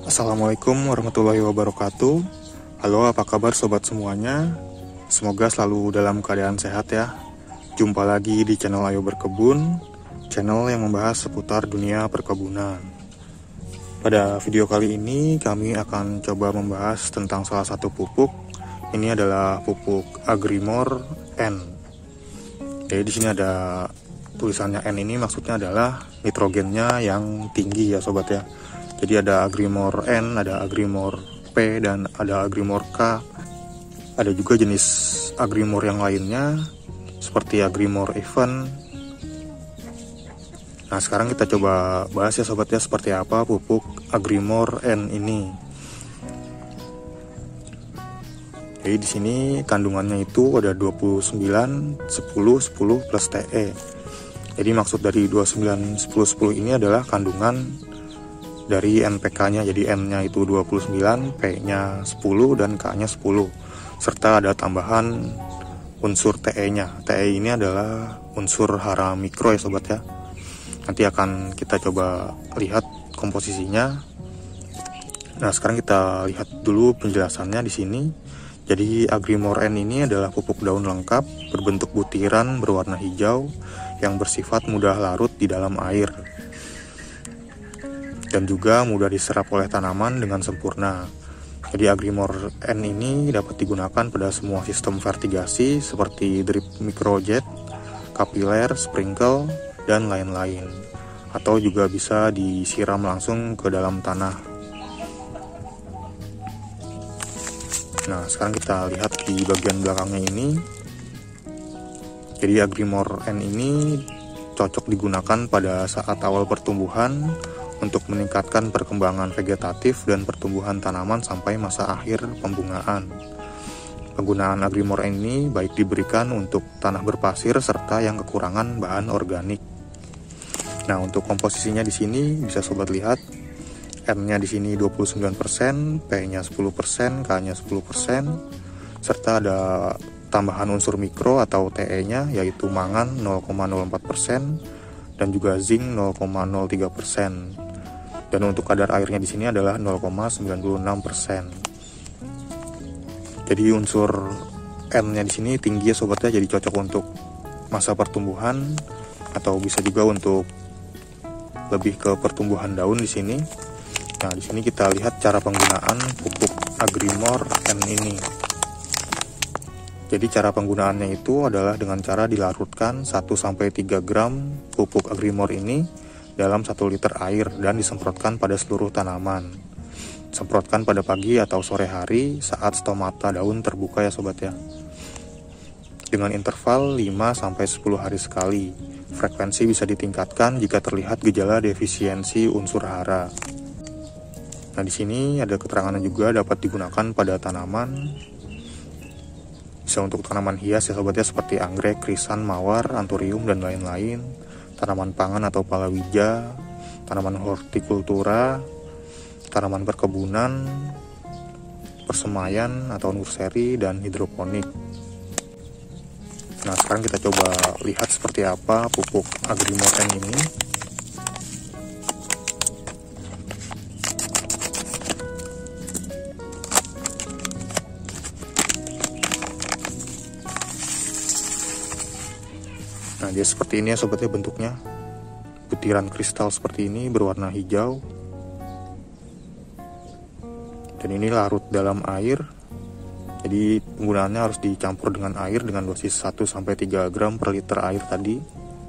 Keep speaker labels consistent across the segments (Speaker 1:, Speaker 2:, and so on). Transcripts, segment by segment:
Speaker 1: Assalamualaikum warahmatullahi wabarakatuh. Halo, apa kabar sobat semuanya? Semoga selalu dalam keadaan sehat ya. Jumpa lagi di channel Ayo Berkebun, channel yang membahas seputar dunia perkebunan. Pada video kali ini kami akan coba membahas tentang salah satu pupuk. Ini adalah pupuk Agrimor N. Jadi di sini ada tulisannya N, ini maksudnya adalah nitrogennya yang tinggi ya sobat ya. Jadi ada Agrimor N, ada Agrimor P, dan ada Agrimor K. Ada juga jenis Agrimor yang lainnya, seperti Agrimor Even. Nah, sekarang kita coba bahas ya sobat ya, seperti apa pupuk Agrimor N ini. Jadi di sini kandungannya itu ada 29, 10, 10 plus TE. Jadi maksud dari 29, 10, 10 ini adalah kandungan dari NPK-nya, jadi N-nya itu 29, P-nya 10, dan K-nya 10. Serta ada tambahan unsur TE-nya. TE ini adalah unsur hara mikro ya sobat ya. Nanti akan kita coba lihat komposisinya. Nah, sekarang kita lihat dulu penjelasannya di sini. Jadi Agrimor N ini adalah pupuk daun lengkap berbentuk butiran berwarna hijau yang bersifat mudah larut di dalam air dan juga mudah diserap oleh tanaman dengan sempurna. Jadi Agrimor N ini dapat digunakan pada semua sistem vertigasi seperti drip microjet, kapiler, sprinkle, dan lain-lain. Atau juga bisa disiram langsung ke dalam tanah. Nah, sekarang kita lihat di bagian belakangnya ini. Jadi Agrimor N ini cocok digunakan pada saat awal pertumbuhan untuk meningkatkan perkembangan vegetatif dan pertumbuhan tanaman sampai masa akhir pembungaan. Penggunaan Agrimor ini baik diberikan untuk tanah berpasir serta yang kekurangan bahan organik. Nah, untuk komposisinya di sini bisa sobat lihat, N-nya di sini 29%, P-nya 10%, K-nya 10%, serta ada tambahan unsur mikro atau TE-nya yaitu mangan 0,04% dan juga zinc 0,03%. Dan untuk kadar airnya di sini adalah 0,96%. Jadi unsur N-nya di sini tinggi ya sobat ya, jadi cocok untuk masa pertumbuhan atau bisa juga untuk lebih ke pertumbuhan daun di sini. Nah, di sini kita lihat cara penggunaan pupuk Agrimor N ini. Jadi cara penggunaannya itu adalah dengan cara dilarutkan 1-3 gram pupuk Agrimor ini dalam 1 liter air dan disemprotkan pada seluruh tanaman. Semprotkan pada pagi atau sore hari saat stomata daun terbuka ya sobat ya. Dengan interval 5-10 hari sekali. Frekuensi bisa ditingkatkan jika terlihat gejala defisiensi unsur hara. Nah, di sini ada keterangannya juga dapat digunakan pada tanaman. Bisa untuk tanaman hias ya sobat ya, seperti anggrek, krisan, mawar, anthurium, dan lain-lain. Tanaman pangan atau palawija, tanaman hortikultura, tanaman perkebunan, persemaian atau nursery, dan hidroponik. Nah, sekarang kita coba lihat seperti apa pupuk Agrimor N ini. Nah, dia seperti ini ya sobatnya bentuknya. Butiran kristal seperti ini berwarna hijau. Dan ini larut dalam air. Jadi penggunaannya harus dicampur dengan air dengan dosis 1-3 gram per liter air tadi.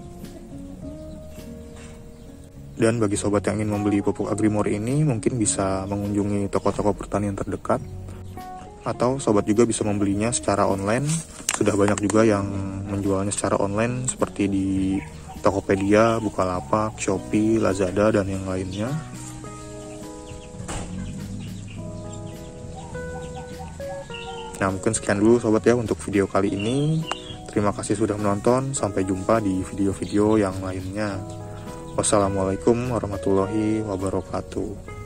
Speaker 1: Dan bagi sobat yang ingin membeli pupuk Agrimor ini mungkin bisa mengunjungi toko-toko pertanian terdekat. Atau sobat juga bisa membelinya secara online. Sudah banyak juga yang menjualnya secara online seperti di Tokopedia, Bukalapak, Shopee, Lazada, dan yang lainnya. Nah, mungkin sekian dulu sobat ya untuk video kali ini. Terima kasih sudah menonton. Sampai jumpa di video-video yang lainnya. Wassalamualaikum warahmatullahi wabarakatuh.